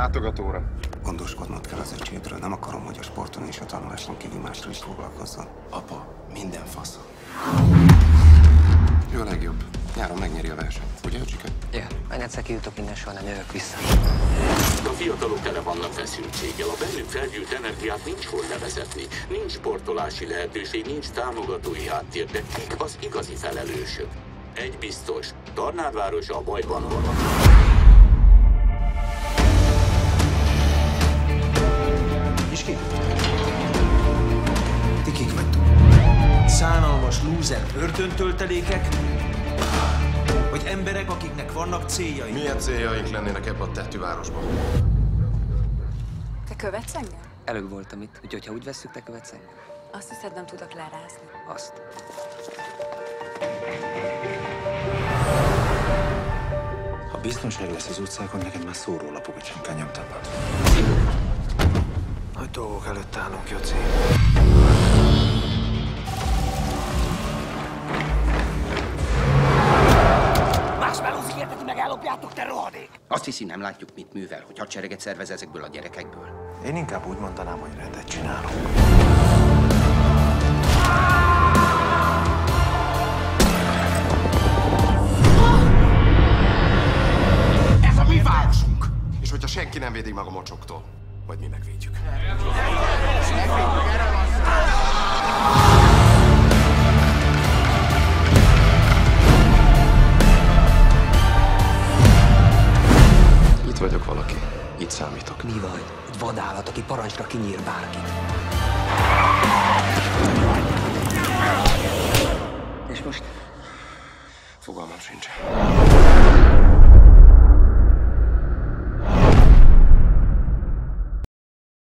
látogatóra. Gondoskodnod kell az öcsédről. Nem akarom, hogy a sporton és a tanuláson kívül másról is foglalkozzon. Apa, minden faszom. Ő a legjobb. Nyáron megnyeri a versenyt. Ugye, öcsike? Ja, majd egyszer kijutok innen, soha nem jövök vissza. A fiatalok tele vannak feszültséggel. A bennük felgyűlt energiát nincs hol levezetni. Nincs sportolási lehetőség, nincs támogatói háttér, de kik az igazi felelősök? Egy biztos, Tarnádvárosa a bajban van. És ki? Ti kik vagytok? Szánalmas lúzer börtöntöltelékek? Vagy emberek, akiknek vannak céljaik? Milyen céljaink lennének ebben a tettővárosban? Te követsz engem? Előbb voltam itt, úgyhogy ha úgy vesszük, te követsz engem. Azt hiszed, nem tudok lerázni. Azt. Ha biztonság lesz az utcákon, neked már szórólapokot sem kell nyomtatnod. Nagy dolgok előtt állunk, Joci. Marshmallows hirdeti meg, ellopjátok, te rohadék! Azt hiszi, nem látjuk, mit művel, hogy hadsereget szervez ezekből a gyerekekből. Én inkább úgy mondanám, hogy rendet csinálunk. Ez a mi városunk! És hogyha senki nem védi meg a mocsoktól, majd mi megvédjük. Itt vagyok valaki. Itt számítok. Mi vagy? Egy vadállat, aki parancsra kinyír bárkit. És most? Fogalmam sincs.